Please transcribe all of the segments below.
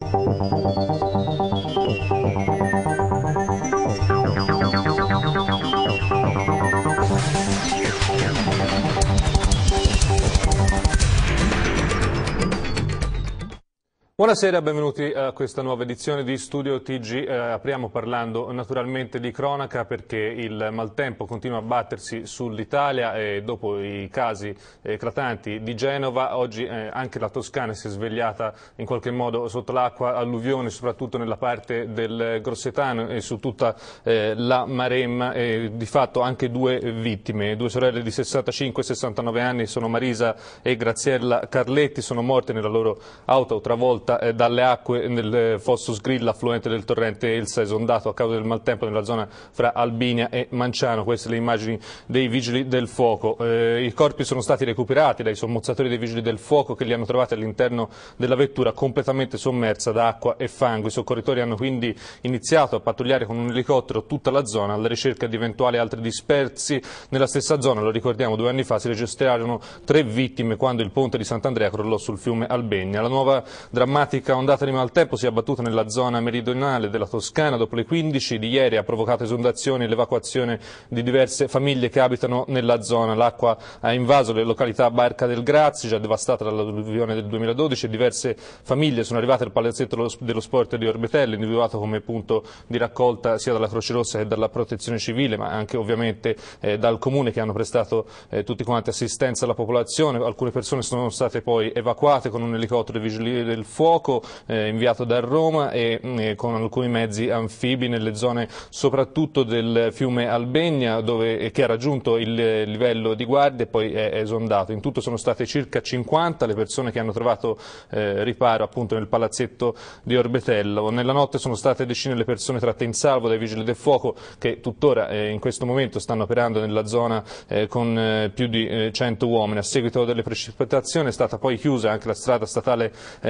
Buonasera, benvenuti a questa nuova edizione di Studio TG. Apriamo parlando naturalmente di cronaca perché il maltempo continua a battersi sull'Italia e dopo i casi eclatanti di Genova, oggi anche la Toscana si è svegliata in qualche modo sotto l'acqua, alluvione soprattutto nella parte del Grossetano e su tutta la Maremma, di fatto anche due vittime, due sorelle di 65 e 69 anni, sono Marisa e Graziella Carletti, sono morte nella loro auto travolta dalle acque nel fosso Sgrilla, affluente del torrente Elsa, esondato a causa del maltempo nella zona fra Albinia e Manciano. Queste le immagini dei vigili del fuoco. I corpi sono stati recuperati dai sommozzatori dei vigili del fuoco che li hanno trovati all'interno della vettura completamente sommersa da acqua e fango. I soccorritori hanno quindi iniziato a pattugliare con un elicottero tutta la zona alla ricerca di eventuali altri dispersi. Nella stessa zona, lo ricordiamo, 2 anni fa si registrarono 3 vittime quando il ponte di Sant'Andrea crollò sul fiume Albegna. La nuova drammatica ondata di maltempo si è abbattuta nella zona meridionale della Toscana dopo le 15 di ieri, ha provocato esondazioni e l'evacuazione di diverse famiglie che abitano nella zona. L'acqua ha invaso le località Barca del Grazia, già devastata dall'alluvione del 2012, e diverse famiglie sono arrivate al palazzetto dello sport di Orbetello, individuato come punto di raccolta sia dalla Croce Rossa che dalla Protezione Civile, ma anche ovviamente dal Comune, che hanno prestato tutti quanti assistenza alla popolazione. Alcune persone sono state poi evacuate con un elicottero dei vigili del fuoco inviato da Roma e con alcuni mezzi anfibi nelle zone soprattutto del fiume Albegna, che ha raggiunto il livello di guardia e poi è esondato. In tutto sono state circa 50 le persone che hanno trovato riparo appunto nel palazzetto di Orbetello. Nella notte sono state decine le persone tratte in salvo dai vigili del fuoco, che tuttora in questo momento stanno operando nella zona con più di 100 uomini. A seguito delle precipitazioni è stata poi chiusa anche la strada statale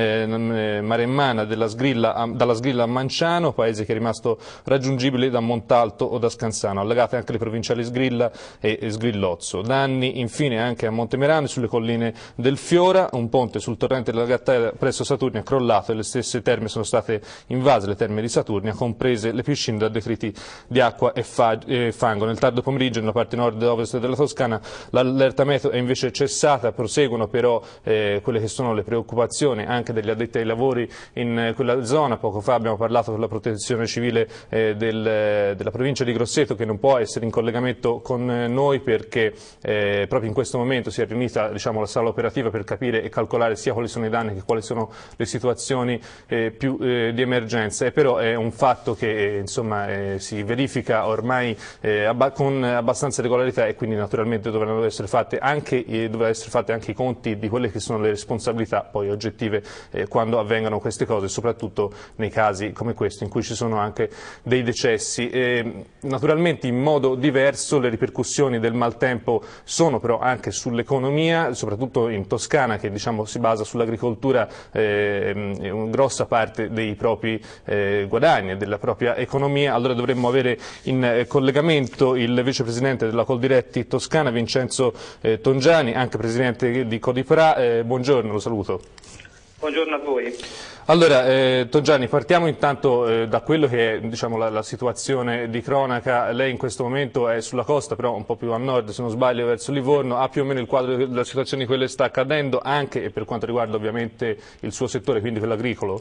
maremmana dalla Sgrilla a Manciano, paese che è rimasto raggiungibile da Montalto o da Scansano, allegate anche le provinciali Sgrilla e Sgrillozzo. Danni infine anche a Montemerano, sulle colline del Fiora, un ponte sul torrente della Gattara presso Saturnia è crollato e le stesse terme sono state invase, le terme di Saturnia, comprese le piscine da detriti di acqua e fango. Nel tardo pomeriggio nella parte nord e ovest della Toscana l'allerta meteo è invece cessata, proseguono però quelle che sono le preoccupazioni anche degli addetti ai lavori in quella zona. Poco fa abbiamo parlato con la Protezione Civile della provincia di Grosseto, che non può essere in collegamento con noi perché proprio in questo momento si è riunita la sala operativa per capire e calcolare sia quali sono i danni che quali sono le situazioni più di emergenza, e però è un fatto che si verifica ormai con abbastanza regolarità, e quindi naturalmente dovranno essere fatti anche i conti di quelle che sono le responsabilità poi oggettive quando avvengano queste cose, soprattutto nei casi come questo in cui ci sono anche dei decessi. Naturalmente in modo diverso le ripercussioni del maltempo sono però anche sull'economia, soprattutto in Toscana, che si basa sull'agricoltura, una grossa parte dei propri guadagni e della propria economia. Allora dovremmo avere in collegamento il vicepresidente della Coldiretti Toscana, Vincenzo Tongiani, anche presidente di Codipra. Buongiorno, lo saluto. Buongiorno a voi. Allora, Tongiani, partiamo intanto da quello che è la situazione di cronaca. Lei in questo momento è sulla costa, però un po' più a nord, se non sbaglio, verso Livorno. Ha più o meno il quadro della situazione di quello che sta accadendo, anche per quanto riguarda ovviamente il suo settore, quindi quello agricolo?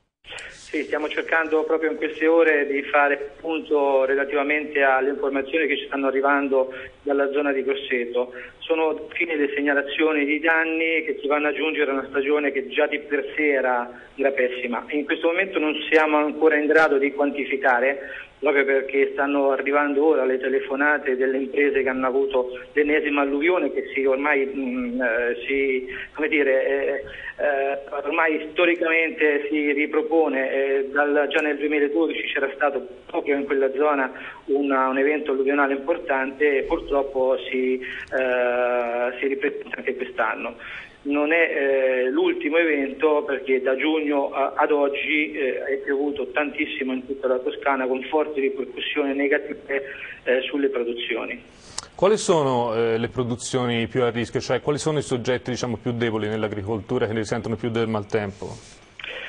Sì, stiamo cercando proprio in queste ore di fare punto relativamente alle informazioni che ci stanno arrivando dalla zona di Grosseto. Sono fine le segnalazioni di danni che si vanno ad aggiungere a una stagione che già di per sé era pessima. In questo momento non siamo ancora in grado di quantificare, proprio perché stanno arrivando ora le telefonate delle imprese che hanno avuto l'ennesima alluvione che ormai storicamente si ripropone. Già nel 2012 c'era stato proprio in quella zona un evento alluvionale importante e purtroppo si ripete anche quest'anno. Non è l'ultimo evento, perché da giugno ad oggi è piovuto tantissimo in tutta la Toscana, con forti ripercussioni negative sulle produzioni. Quali sono le produzioni più a rischio, cioè quali sono i soggetti più deboli nell'agricoltura che ne risentono più del maltempo?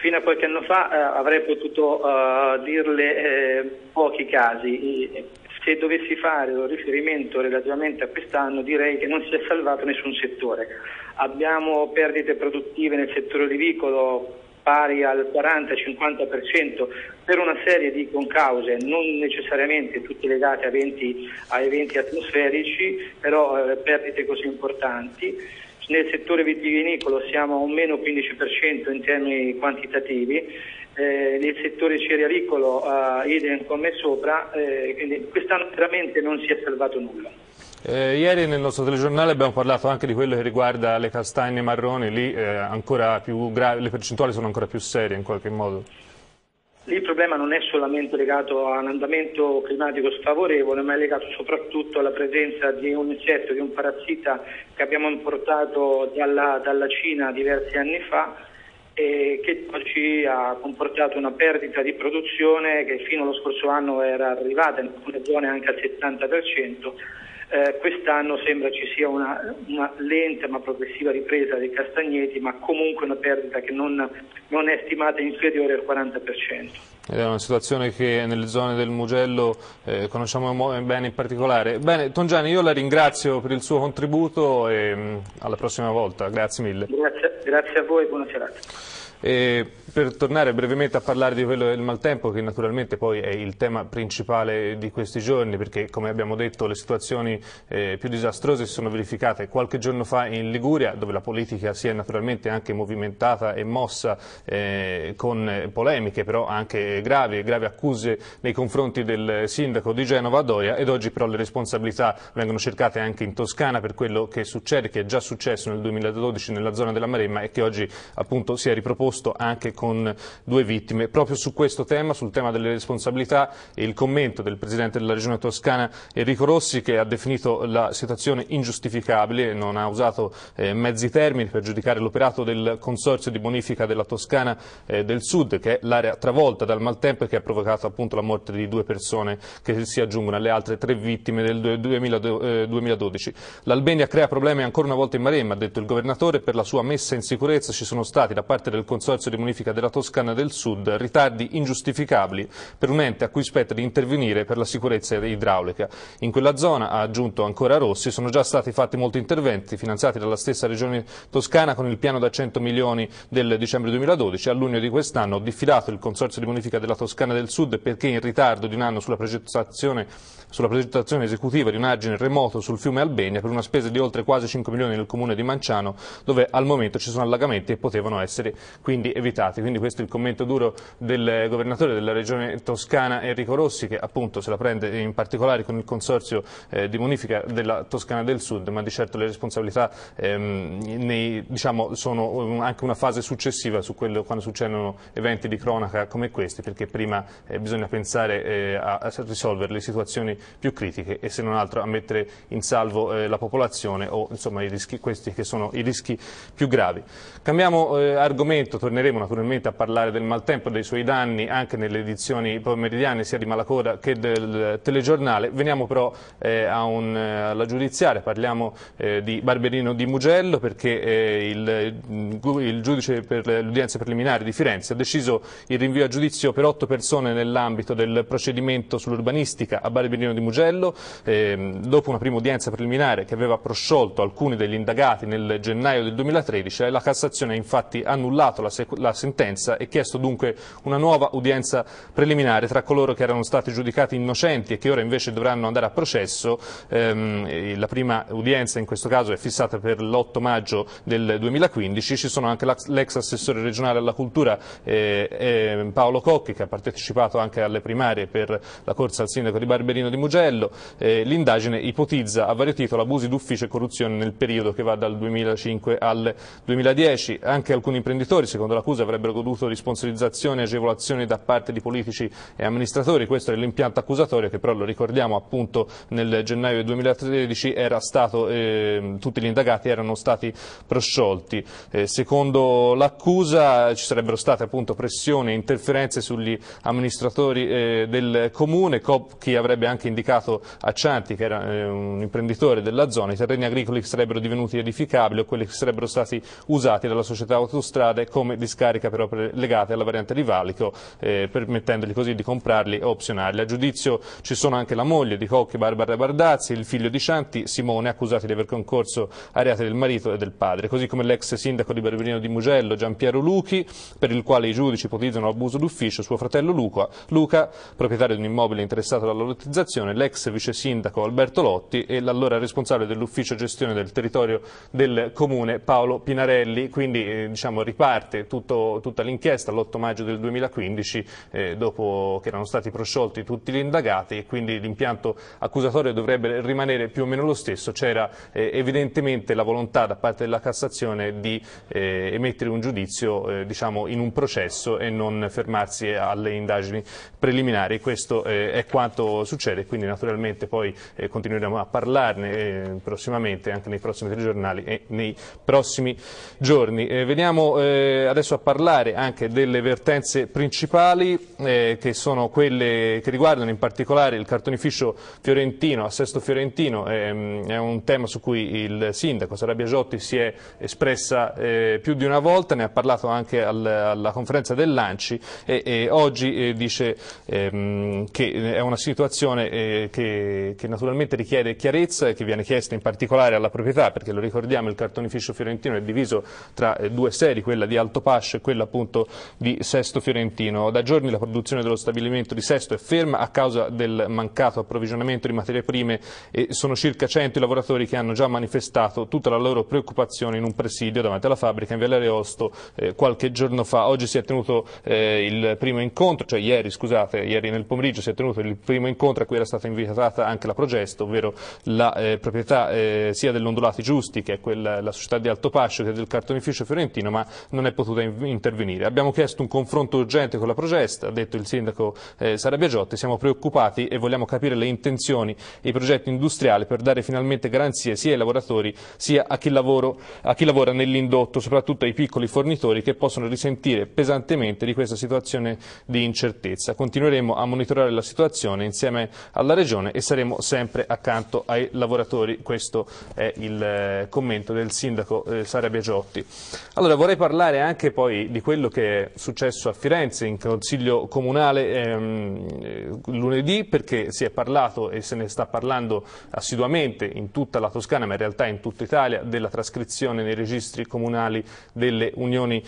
Fino a qualche anno fa avrei potuto dirle pochi casi. Se dovessi fare un riferimento relativamente a quest'anno, direi che non si è salvato nessun settore. Abbiamo perdite produttive nel settore olivicolo pari al 40-50% per una serie di concause, non necessariamente tutte legate a eventi atmosferici, però perdite così importanti. Nel settore vitivinicolo siamo a un meno 15% in termini quantitativi, nel settore cerealicolo idem come sopra, quindi quest'anno veramente non si è salvato nulla. Ieri nel nostro telegiornale abbiamo parlato anche di quello che riguarda le castagne marroni, lì ancora più le percentuali sono ancora più serie in qualche modo. Lì il problema non è solamente legato a un andamento climatico sfavorevole, ma è legato soprattutto alla presenza di un insetto, di un parassita che abbiamo importato dalla Cina diversi anni fa e che oggi ha comportato una perdita di produzione che fino allo scorso anno era arrivata in alcune zone anche al 70%. Quest'anno sembra ci sia una lenta ma progressiva ripresa dei castagneti, ma comunque una perdita che non è stimata inferiore al 40%. Ed è una situazione che nelle zone del Mugello conosciamo bene in particolare. Bene, Tongiani, io la ringrazio per il suo contributo e alla prossima volta. Grazie mille. Grazie a voi e buona serata. Per tornare brevemente a parlare di quello del maltempo, che naturalmente poi è il tema principale di questi giorni, perché come abbiamo detto le situazioni più disastrose si sono verificate qualche giorno fa in Liguria, dove la politica si è naturalmente anche movimentata e mossa con polemiche però anche gravi accuse nei confronti del sindaco di Genova Doia, ed oggi però le responsabilità vengono cercate anche in Toscana per quello che succede, che è già successo nel 2012 nella zona della Maremma e che oggi appunto si è riproposto anche con 2 vittime. Proprio su questo tema, sul tema delle responsabilità, il commento del Presidente della Regione Toscana Enrico Rossi, che ha definito la situazione ingiustificabile e non ha usato mezzi termini per giudicare l'operato del Consorzio di bonifica della Toscana del Sud, che è l'area travolta dal maltempo e che ha provocato appunto la morte di 2 persone che si aggiungono alle altre 3 vittime del 2012. L'Albania crea problemi ancora una volta in Maremma, ha detto il governatore. Per la sua messa in sicurezza ci sono stati da parte del Consorzio di bonifica della Toscana del Sud ritardi ingiustificabili per un ente a cui spetta di intervenire per la sicurezza idraulica. In quella zona, ha aggiunto ancora Rossi, sono già stati fatti molti interventi finanziati dalla stessa Regione Toscana con il piano da 100 milioni del dicembre 2012. A luglio di quest'anno ha diffidato il Consorzio di bonifica della Toscana del Sud perché in ritardo di un anno sulla progettazione esecutiva di un argine remoto sul fiume Albenia per una spesa di oltre quasi 5 milioni nel comune di Manciano, dove al momento ci sono allagamenti e potevano essere quindi evitati. Quindi questo è il commento duro del governatore della regione toscana Enrico Rossi, che appunto se la prende in particolare con il consorzio di bonifica della Toscana del Sud, ma di certo le responsabilità sono anche una fase successiva su quello quando succedono eventi di cronaca come questi, perché prima bisogna pensare a risolvere le situazioni più critiche e se non altro a mettere in salvo la popolazione o insomma questi che sono i rischi più gravi. Cambiamo argomento, torneremo naturalmente a parlare del maltempo e dei suoi danni anche nelle edizioni pomeridiane sia di Malacoda che del telegiornale. Veniamo però alla giudiziaria, parliamo di Barberino di Mugello, perché il giudice per le udienze preliminari di Firenze ha deciso il rinvio a giudizio per 8 persone nell'ambito del procedimento sull'urbanistica a Barberino di Mugello, dopo una prima udienza preliminare che aveva prosciolto alcuni degli indagati nel gennaio del 2013, la Cassazione ha infatti annullato la sentenza e chiesto dunque una nuova udienza preliminare tra coloro che erano stati giudicati innocenti e che ora invece dovranno andare a processo. La prima udienza in questo caso è fissata per l'8 maggio del 2015, ci sono anche l'ex assessore regionale alla cultura Paolo Cocchi, che ha partecipato anche alle primarie per la corsa al sindaco di Barberino di Mugello. L'indagine ipotizza a vario titolo abusi d'ufficio e corruzione nel periodo che va dal 2005 al 2010. Anche alcuni imprenditori, secondo l'accusa, avrebbero goduto di sponsorizzazioni e agevolazioni da parte di politici e amministratori. Questo è l'impianto accusatorio che però, lo ricordiamo, appunto nel gennaio del 2013 era stato, tutti gli indagati erano stati prosciolti. Secondo l'accusa ci sarebbero state appunto pressioni e interferenze sugli amministratori del comune. Copchi avrebbe anche indicato a Cianti, che era un imprenditore della zona, i terreni agricoli che sarebbero divenuti edificabili o quelli che sarebbero stati usati dalla società Autostrade come discarica per opere legate alla variante di Valico, permettendogli così di comprarli o opzionarli. A giudizio ci sono anche la moglie di Copchi, Barbara Bardazzi, il figlio di Cianti, Simone, accusati di aver concorso a reati del marito e del padre, così come l'ex sindaco di Barberino di Mugello, Giampiero Luchi, per il quale i giudici ipotizzano abuso d'ufficio, suo fratello Luca, proprietario di un immobile interessato dalla lottizzazione, l'ex vice sindaco Alberto Lotti e l'allora responsabile dell'ufficio gestione del territorio del comune Paolo Pinarelli. Quindi riparte tutta l'inchiesta l'8 maggio del 2015, dopo che erano stati prosciolti tutti gli indagati, e quindi l'impianto accusatorio dovrebbe rimanere più o meno lo stesso. C'era evidentemente la volontà da parte della Cassazione di emettere un giudizio in un processo e non fermarsi alle indagini preliminari. Questo è quanto succede, quindi naturalmente poi continueremo a parlarne prossimamente, anche nei prossimi telegiornali e nei prossimi giorni. Veniamo adesso a parlare anche delle vertenze principali, che sono quelle che riguardano in particolare il cartonificio fiorentino, a Sesto Fiorentino. È un tema su cui il sindaco Sarabia Giotti si è espressa più di una volta, ne ha parlato anche alla conferenza dell'Anci e oggi dice che è una situazione che naturalmente richiede chiarezza e che viene chiesta in particolare alla proprietà, perché lo ricordiamo, il cartonificio fiorentino è diviso tra due sedi, quella di Altopascio e quella appunto di Sesto Fiorentino. Da giorni la produzione dello stabilimento di Sesto è ferma a causa del mancato approvvigionamento di materie prime e sono circa 100 i lavoratori che hanno già manifestato tutta la loro preoccupazione in un presidio davanti alla fabbrica in Viale Areosto qualche giorno fa. Oggi si è tenuto il primo incontro, cioè ieri nel pomeriggio si è tenuto il primo incontro a cui era stata invitata anche la Progesto, ovvero la proprietà sia dell'Ondulati Giusti, che è la società di Altopascio, che è del cartonificio fiorentino, ma non è potuta intervenire. Abbiamo chiesto un confronto urgente con la Progesta, ha detto il sindaco Sarabia Giotti, siamo preoccupati e vogliamo capire le intenzioni e i progetti industriali per dare finalmente garanzie sia ai lavoratori sia a chi lavora nell'indotto, soprattutto ai piccoli fornitori che possono risentire pesantemente di questa situazione di incertezza. Continueremo a monitorare la situazione insieme alla Regione e saremo sempre accanto ai lavoratori. Questo è il commento del sindaco Sarabia Giotti. Allora vorrei parlare anche poi di quello che è successo a Firenze in Consiglio Comunale lunedì, perché si è parlato e se ne sta parlando assiduamente in tutta la Toscana, ma in realtà in tutta Italia, della trascrizione nei registri comunali delle unioni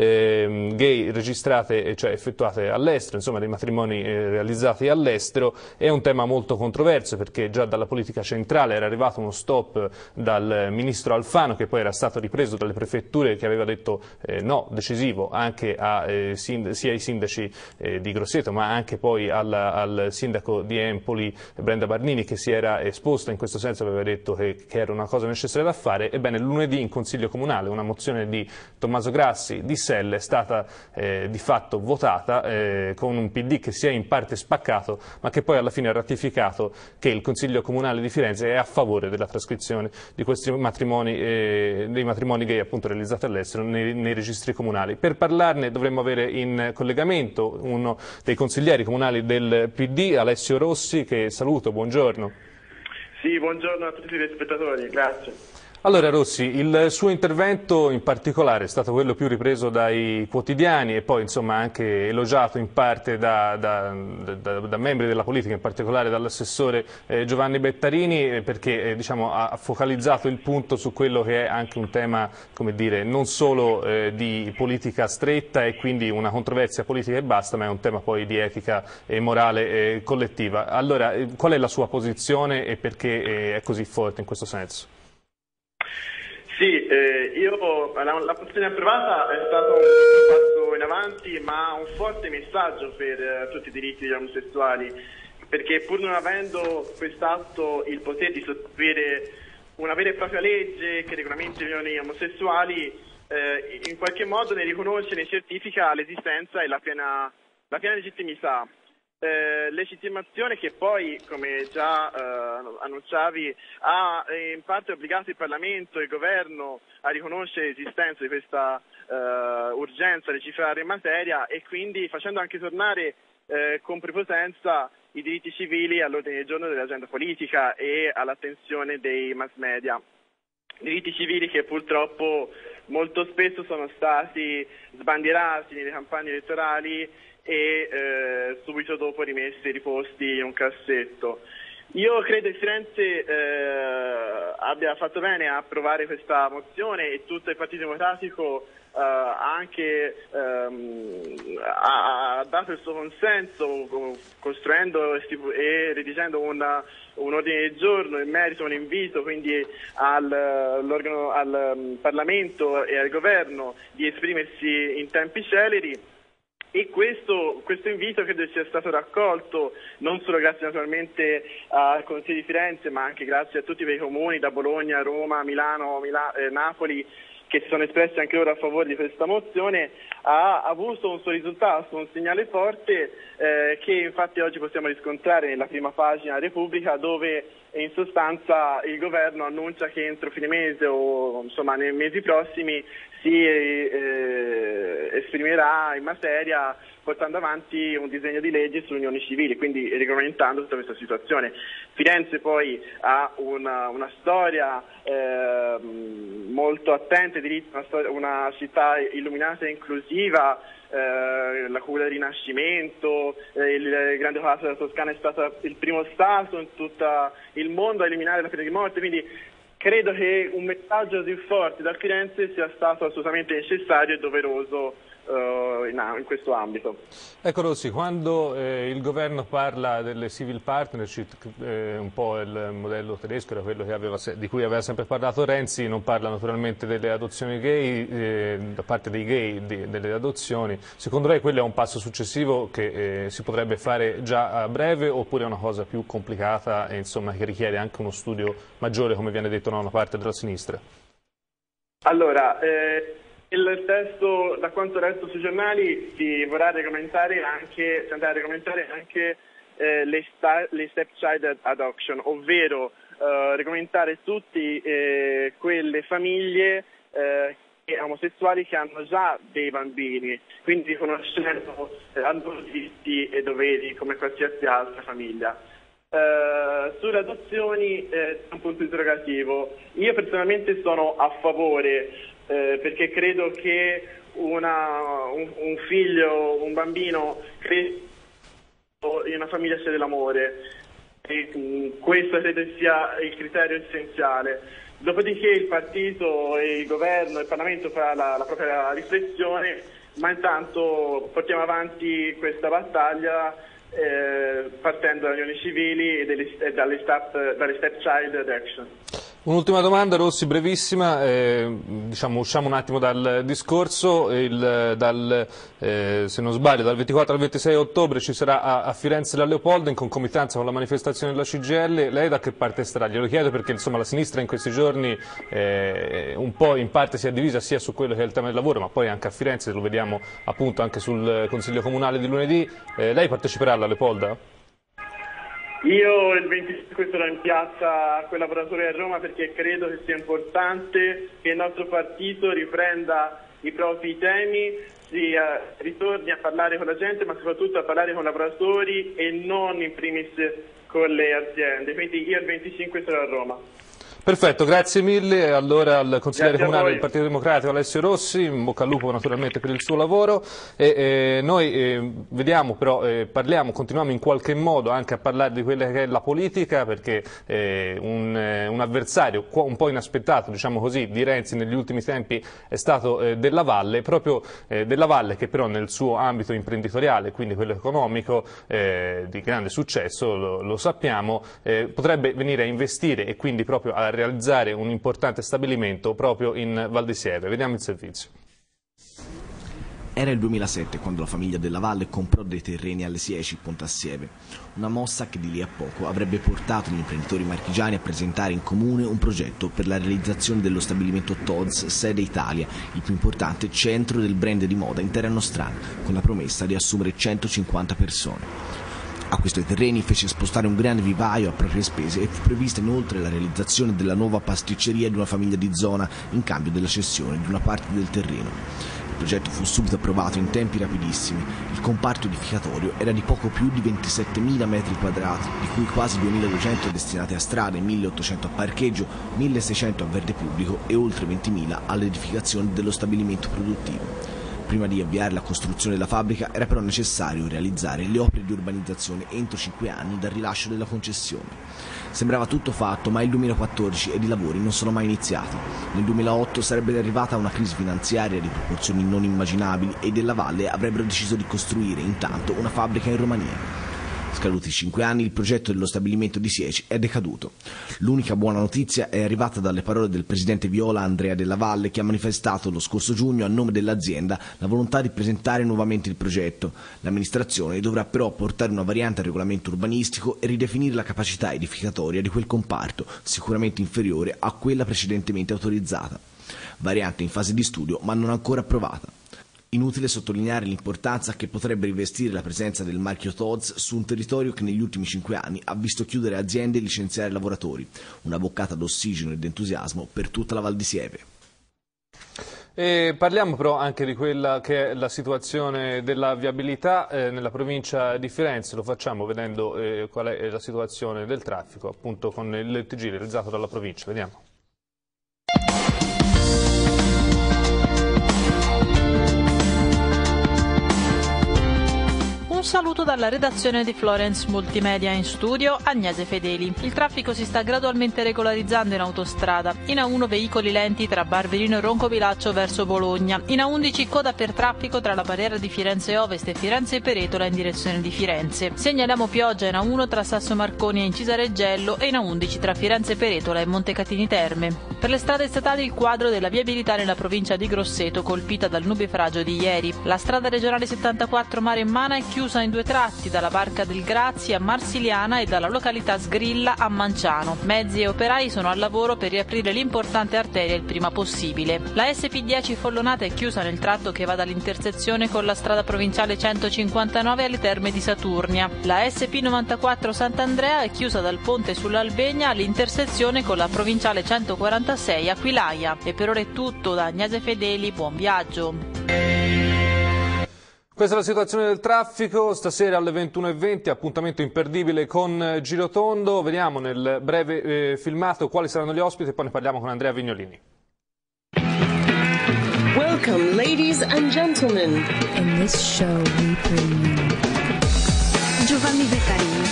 gay registrate, cioè effettuate all'estero, insomma dei matrimoni realizzati all'estero. È un tema molto controverso perché già dalla politica centrale era arrivato uno stop dal ministro Alfano, che poi era stato ripreso dalle prefetture, che aveva detto no, decisivo, anche sia ai sindaci di Grosseto, ma anche poi al sindaco di Empoli Brenda Barnini, che si era esposta in questo senso, aveva detto che era una cosa necessaria da fare. Ebbene, lunedì in Consiglio Comunale una mozione di Tommaso Grassi di Selle è stata di fatto votata con un PD che si è in parte spaccato, ma che poi alla fine ha ratificato che il Consiglio Comunale di Firenze è a favore della trascrizione di questi matrimoni, dei matrimoni gay appunto realizzati all'estero nei registri comunali. Per parlarne dovremmo avere in collegamento uno dei consiglieri comunali del PD, Alessio Rossi, che saluto, buongiorno. Sì, buongiorno a tutti gli spettatori, grazie. Allora Rossi, il suo intervento in particolare è stato quello più ripreso dai quotidiani e poi insomma anche elogiato in parte da membri della politica, in particolare dall'assessore Giovanni Bettarini, perché ha focalizzato il punto su quello che è anche un tema, come dire, non solo di politica stretta e quindi una controversia politica e basta, ma è un tema poi di etica e morale collettiva. Allora, qual è la sua posizione e perché è così forte in questo senso? Sì, la posizione approvata è stato un passo in avanti, ma un forte messaggio per tutti i diritti degli omosessuali, perché pur non avendo quest'atto il potere di sostituire una vera e propria legge che regolamenti le unioni omosessuali, in qualche modo ne riconosce, ne certifica l'esistenza e la piena legittimità. Legittimazione che poi, come già annunciavi, ha in parte obbligato il Parlamento e il Governo a riconoscere l'esistenza di questa urgenza legiferare in materia e quindi facendo anche tornare con prepotenza i diritti civili all'ordine del giorno dell'agenda politica e all'attenzione dei mass media. Diritti civili che purtroppo molto spesso sono stati sbandierati nelle campagne elettorali e subito dopo riposti in un cassetto. Io credo che Firenze abbia fatto bene a approvare questa mozione e tutto il Partito Democratico anche ha dato il suo consenso costruendo e redigendo un ordine del giorno in merito, un invito quindi al Parlamento e al Governo di esprimersi in tempi celeri. E questo invito credo sia stato raccolto non solo grazie naturalmente al Consiglio di Firenze, ma anche grazie a tutti quei comuni da Bologna, Roma, Milano, Napoli che si sono espressi anche loro a favore di questa mozione. Ha avuto un suo risultato, un segnale forte che infatti oggi possiamo riscontrare nella prima pagina Repubblica, dove in sostanza il governo annuncia che entro fine mese o insomma nei mesi prossimi si esprimerà in materia portando avanti un disegno di legge su unioni civili, quindi regolamentando tutta questa situazione. Firenze poi ha una storia molto attenta ai diritti, una città illuminata e inclusiva, la cura del Rinascimento, il Grande Palazzo della Toscana è stato il primo Stato in tutto il mondo a eliminare la pena di morte, quindi credo che un messaggio così forte da Firenze sia stato assolutamente necessario e doveroso in questo ambito. Ecco Rossi, quando il governo parla delle civil partnership, un po' il modello tedesco era quello di cui aveva sempre parlato Renzi, non parla naturalmente delle adozioni gay, da parte dei gay, delle adozioni. Secondo lei quello è un passo successivo che si potrebbe fare già a breve oppure è una cosa più complicata e insomma che richiede anche uno studio maggiore, come viene detto da una parte della sinistra? Allora, il testo, da quanto letto sui giornali, si andrà a regolamentare anche le stepchild adoption, ovvero regolamentare tutte quelle famiglie omosessuali che hanno già dei bambini, quindi riconoscendo hanno diritti e doveri come qualsiasi altra famiglia. Sulle adozioni un punto interrogativo. Io personalmente sono a favore perché credo che un figlio, un bambino cresce in una famiglia c'è dell'amore e questo credo sia il criterio essenziale. Dopodiché il partito e il governo e il Parlamento farà la propria riflessione, ma intanto portiamo avanti questa battaglia partendo dalle unioni civili e dalle stepchild adoption. Un'ultima domanda, Rossi, brevissima, usciamo un attimo dal discorso, se non sbaglio dal 24 al 26 ottobre ci sarà a Firenze la Leopolda in concomitanza con la manifestazione della CGIL, lei da che parte starà? Glielo chiedo perché insomma la sinistra in questi giorni un po' in parte si è divisa sia su quello che è il tema del lavoro, ma poi anche a Firenze, lo vediamo appunto anche sul Consiglio Comunale di lunedì, lei parteciperà alla Leopolda? Io il 25 sarò in piazza a Collaboratori a Roma perché credo che sia importante che il nostro partito riprenda i propri temi, ritorni a parlare con la gente, ma soprattutto a parlare con i lavoratori e non in primis con le aziende. Quindi io il 25 sarò a Roma. Perfetto, grazie mille. Allora al consigliere comunale del Partito Democratico Alessio Rossi, in bocca al lupo naturalmente per il suo lavoro e noi vediamo però, continuiamo in qualche modo anche a parlare di quella che è la politica perché un avversario un po' inaspettato, diciamo così, di Renzi negli ultimi tempi è stato Della Valle, proprio Della Valle che però nel suo ambito imprenditoriale, quindi quello economico di grande successo, lo sappiamo, potrebbe venire a investire e quindi proprio a realizzare un importante stabilimento proprio in Val di Sieve. Vediamo il servizio. Era il 2007 quando la famiglia Della Valle comprò dei terreni alle Sieci, Pontassieve, una mossa che di lì a poco avrebbe portato gli imprenditori marchigiani a presentare in comune un progetto per la realizzazione dello stabilimento Tod's Sede Italia, il più importante centro del brand di moda in terra nostrana, con la promessa di assumere 150 persone. A questi terreni fece spostare un grande vivaio a proprie spese e fu prevista inoltre la realizzazione della nuova pasticceria di una famiglia di zona in cambio della cessione di una parte del terreno. Il progetto fu subito approvato in tempi rapidissimi. Il comparto edificatorio era di poco più di 27.000 metri quadrati, di cui quasi 2.200 destinati a strade, 1.800 a parcheggio, 1.600 a verde pubblico e oltre 20.000 all'edificazione dello stabilimento produttivo. Prima di avviare la costruzione della fabbrica era però necessario realizzare le opere di urbanizzazione entro 5 anni dal rilascio della concessione. Sembrava tutto fatto, ma il 2014 ed i lavori non sono mai iniziati. Nel 2008 sarebbe arrivata una crisi finanziaria di proporzioni non immaginabili e della Valle avrebbero deciso di costruire intanto una fabbrica in Romania. Scaduti 5 anni, il progetto dello stabilimento di Sieci è decaduto. L'unica buona notizia è arrivata dalle parole del presidente Viola, Andrea Della Valle, che ha manifestato lo scorso giugno a nome dell'azienda la volontà di presentare nuovamente il progetto. L'amministrazione dovrà però portare una variante al regolamento urbanistico e ridefinire la capacità edificatoria di quel comparto, sicuramente inferiore a quella precedentemente autorizzata. Variante in fase di studio ma non ancora approvata. Inutile sottolineare l'importanza che potrebbe rivestire la presenza del marchio Tod's su un territorio che negli ultimi 5 anni ha visto chiudere aziende e licenziare lavoratori. Una boccata d'ossigeno ed entusiasmo per tutta la Val di Sieve. E parliamo però anche di quella che è la situazione della viabilità nella provincia di Firenze. Lo facciamo vedendo qual è la situazione del traffico, appunto con il TG realizzato dalla provincia. Vediamo. Un saluto dalla redazione di Florence Multimedia, in studio Agnese Fedeli. Il traffico si sta gradualmente regolarizzando in autostrada. In A1 veicoli lenti tra Barberino e Roncovilaccio verso Bologna. In A11 coda per traffico tra la barriera di Firenze Ovest e Firenze Peretola in direzione di Firenze. Segnaliamo pioggia in A1 tra Sasso Marconi e Incisa Reggello e in A11 tra Firenze Peretola e Montecatini Terme. Per le strade statali il quadro della viabilità nella provincia di Grosseto, colpita dal nubifragio di ieri. La strada regionale 74 Mare in Mana è chiusa in 2 tratti, dalla Barca del Grazi a Marsiliana e dalla località Sgrilla a Manciano. Mezzi e operai sono al lavoro per riaprire l'importante arteria il prima possibile. La SP10 Follonata è chiusa nel tratto che va dall'intersezione con la strada provinciale 159 alle Terme di Saturnia. La SP94 Sant'Andrea è chiusa dal ponte sull'Albegna all'intersezione con la provinciale 146 Aquilaia. E per ora è tutto da Agnese Fedeli, buon viaggio. Questa è la situazione del traffico, stasera alle 21:20, appuntamento imperdibile con Girotondo. Vediamo nel breve filmato quali saranno gli ospiti e poi ne parliamo con Andrea Vignolini. Welcome, ladies and gentlemen. In this show we bring you Giovanni Beccarini,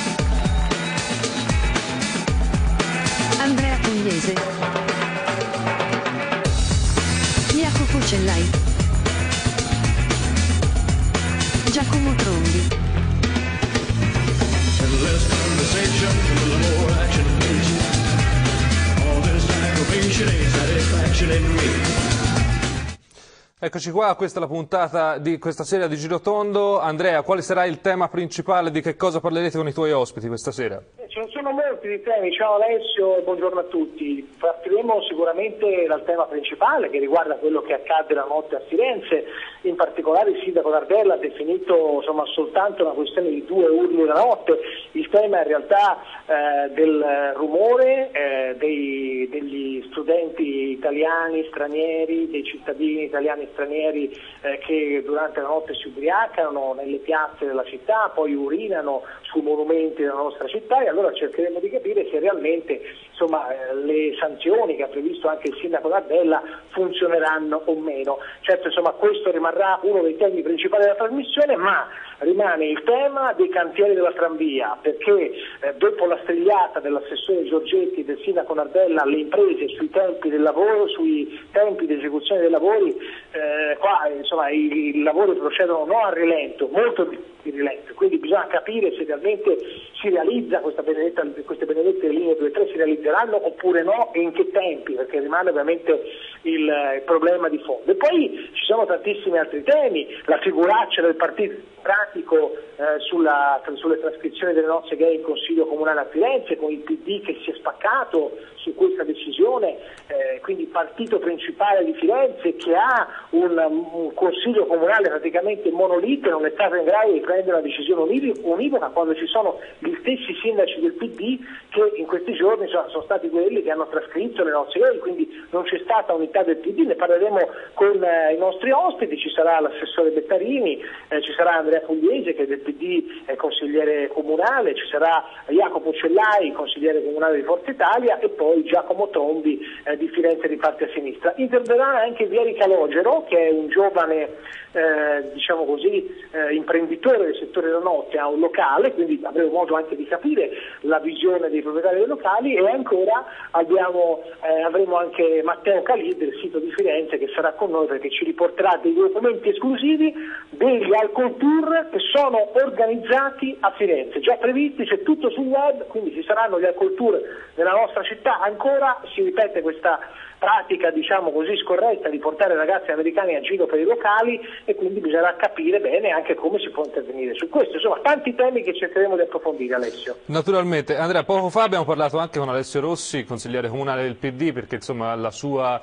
Andrea Pugliese, Jacopo Cellai, Giacomo Trondi. Eccoci qua, questa è la puntata di questa sera di Girotondo. Andrea, quale sarà il tema principale? Di che cosa parlerete con i tuoi ospiti questa sera? Ce ne sono molti di temi. Ciao Alessio e buongiorno a tutti. Partiremo sicuramente dal tema principale che riguarda quello che accadde la notte a Firenze. In particolare il sindaco Nardella ha definito soltanto una questione di 2 urli la notte. Il tema in realtà del rumore degli studenti italiani, stranieri, dei cittadini italiani e stranieri che durante la notte si ubriacano nelle piazze della città, poi urinano sui monumenti della nostra città, e allora cercheremo di capire se realmente le sanzioni che ha previsto anche il sindaco Nardella funzioneranno o meno. Certo, questo rimarrà uno dei temi principali della trasmissione, ma rimane il tema dei cantieri della tranvia, perché dopo la strigliata dell'assessore Giorgetti e del sindaco Nardella alle imprese sui tempi del lavoro, sui tempi di esecuzione dei lavori, i lavori procedono non a rilento, molto di rilento, quindi bisogna capire se realmente si realizza queste benedette linee 2 e 3 si realizzeranno oppure no, e in che tempi, perché rimane ovviamente il problema di fondo. E poi ci sono tantissimi altri temi, la figuraccia del Partito Democratico sulle trascrizioni delle nozze gay in Consiglio Comunale a Firenze, con il PD che si è spaccato su questa decisione, quindi il partito principale di Firenze che ha un Consiglio Comunale praticamente monolite, non è stato in grado di prendere una decisione univoca, quando ci sono gli stessi sindaci del PD che in questi giorni sono stati quelli che hanno trascritto le nozze gay, quindi non c'è stata unità del PD. Ne parleremo con i nostri nostri ospiti, ci sarà l'assessore Bettarini, ci sarà Andrea Pugliese che è del PD consigliere comunale, ci sarà Jacopo Cellai, consigliere comunale di Forza Italia, e poi Giacomo Trombi di Firenze di Parte a Sinistra. Interverrà anche Vieri Calogero, che è un giovane diciamo così imprenditore del settore della notte, ha un locale, quindi avremo modo anche di capire la visione dei proprietari dei locali, e ancora avremo anche Matteo Calì del sito di Firenze che sarà con noi perché ci riporterà dei documenti esclusivi degli alcol tour che sono organizzati a Firenze, già previsti, c'è tutto sul web, quindi ci saranno gli alcol tour nella nostra città. Ancora si ripete questa pratica, diciamo così, scorretta di portare ragazzi americani a giro per i locali, e quindi bisognerà capire bene anche come si può intervenire su questo. Insomma, tanti temi che cercheremo di approfondire, Alessio. Naturalmente. Andrea, poco fa abbiamo parlato anche con Alessio Rossi, consigliere comunale del PD, perché insomma la sua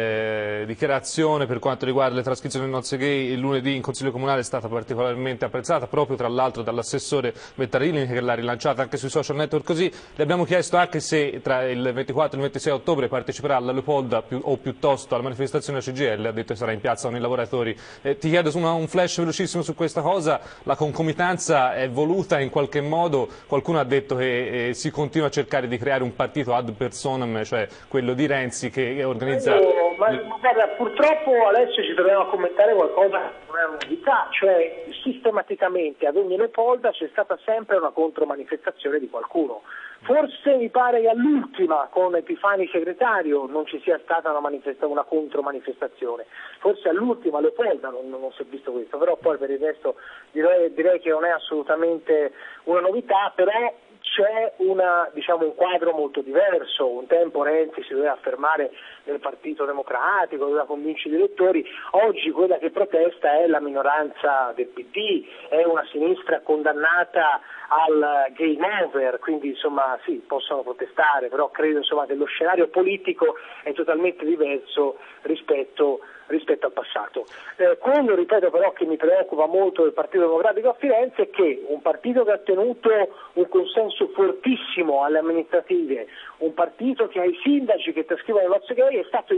dichiarazione per quanto riguarda le trascrizioni di nozze gay il lunedì in Consiglio Comunale è stata particolarmente apprezzata, proprio tra l'altro dall'assessore Bettarini, che l'ha rilanciata anche sui social network. Così le abbiamo chiesto anche se tra il 24 e il 26 ottobre parteciperà alla Leopolda o piuttosto alla manifestazione della CGIL, ha detto che sarà in piazza con i lavoratori. Ti chiedo un flash velocissimo su questa cosa: la concomitanza è voluta in qualche modo? Qualcuno ha detto che si continua a cercare di creare un partito ad personam, cioè quello di Renzi, che è organizzato. Guarda, purtroppo Alessio ci troviamo a commentare qualcosa che non è una novità, cioè sistematicamente ad ogni Leopolda c'è stata sempre una contromanifestazione di qualcuno. Forse mi pare che all'ultima con Epifani segretario non ci sia stata una contromanifestazione, forse all'ultima Leopolda non si è visto questo, però poi per il resto direi che non è assolutamente una novità, però c'è un quadro molto diverso. Un tempo Renzi si doveva affermare nel Partito Democratico, doveva convincere gli elettori, oggi quella che protesta è la minoranza del PD, è una sinistra condannata al game over, quindi insomma sì, possono protestare, però credo insomma che lo scenario politico è totalmente diverso rispetto al passato. Quello, ripeto, però che mi preoccupa molto del Partito Democratico a Firenze è che un partito che ha ottenuto un consenso fortissimo alle amministrative, un partito che ha i sindaci che trascrivono le nozze gay, è stato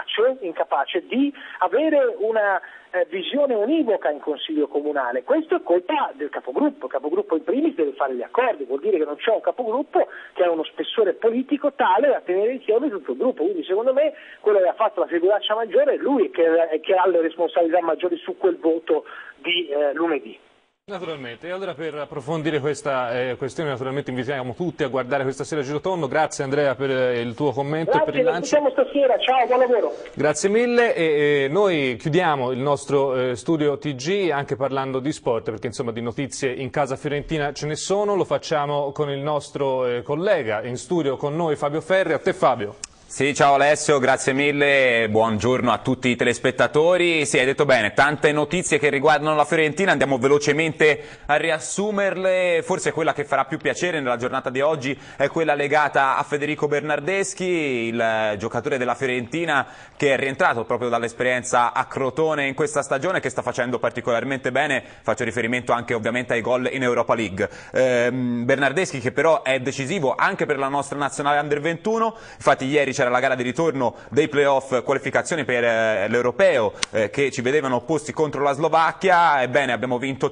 incapace di avere una visione univoca in Consiglio Comunale. Questo è colpa del capogruppo. Il capogruppo in primis deve fare gli accordi, vuol dire che non c'è un capogruppo che ha uno spessore politico tale da tenere insieme tutto il gruppo, quindi secondo me quello che ha fatto la figuraccia maggiore è lui, che ha le responsabilità maggiori su quel voto di lunedì. Naturalmente, e allora per approfondire questa questione naturalmente invitiamo tutti a guardare questa sera Girotondo. Grazie Andrea per il tuo commento. Grazie, e per il lancio. Ci vediamo stasera, ciao, buon lavoro. Grazie mille, e noi chiudiamo il nostro studio TG anche parlando di sport, perché insomma di notizie in casa fiorentina ce ne sono. Lo facciamo con il nostro collega in studio con noi Fabio Ferri. A te Fabio. Sì, ciao Alessio, grazie mille, buongiorno a tutti i telespettatori. Sì, hai detto bene, tante notizie che riguardano la Fiorentina, andiamo velocemente a riassumerle. Forse quella che farà più piacere nella giornata di oggi è quella legata a Federico Bernardeschi, il giocatore della Fiorentina che è rientrato proprio dall'esperienza a Crotone in questa stagione, che sta facendo particolarmente bene. Faccio riferimento anche ovviamente ai gol in Europa League. Bernardeschi che però è decisivo anche per la nostra nazionale Under 21, infatti ieri c'era la gara di ritorno dei playoff qualificazioni per l'Europeo che ci vedevano opposti contro la Slovacchia. Ebbene, abbiamo vinto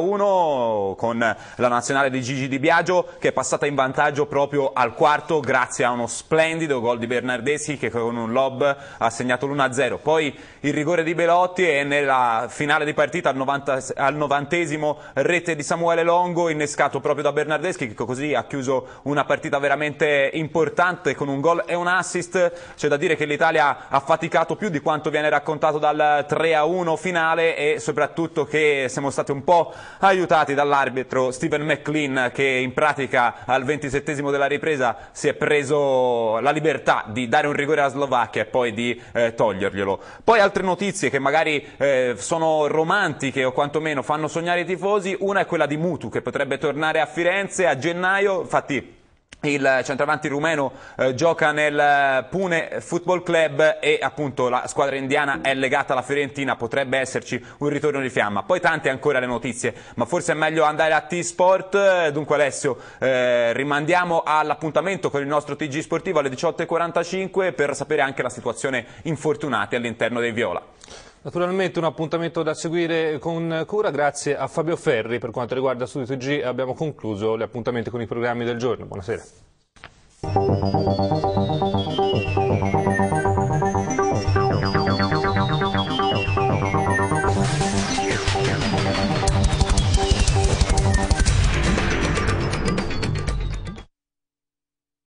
3-1 con la nazionale di Gigi Di Biagio, che è passata in vantaggio proprio al quarto grazie a uno splendido gol di Bernardeschi che con un lob ha segnato l'1-0. Poi il rigore di Belotti e nella finale di partita al 90esimo rete di Samuele Longo, innescato proprio da Bernardeschi, che così ha chiuso una partita veramente importante con un gol e un assist. C'è da dire che l'Italia ha faticato più di quanto viene raccontato dal 3-1 finale, e soprattutto che siamo stati un po' aiutati dall'arbitro Stephen McLean, che in pratica al 27esimo della ripresa si è preso la libertà di dare un rigore alla Slovacchia e poi di toglierglielo. Poi altre notizie che magari sono romantiche o quantomeno fanno sognare i tifosi. Una è quella di Mutu, che potrebbe tornare a Firenze a gennaio. Infatti il centravanti rumeno gioca nel Pune Football Club e appunto la squadra indiana è legata alla Fiorentina, potrebbe esserci un ritorno di fiamma. Poi tante ancora le notizie, ma forse è meglio andare a T-Sport. Dunque Alessio, rimandiamo all'appuntamento con il nostro TG sportivo alle 18:45 per sapere anche la situazione infortunati all'interno dei Viola. Naturalmente un appuntamento da seguire con cura, grazie a Fabio Ferri. Per quanto riguarda Studio TG abbiamo concluso gli appuntamenti con i programmi del giorno. Buonasera.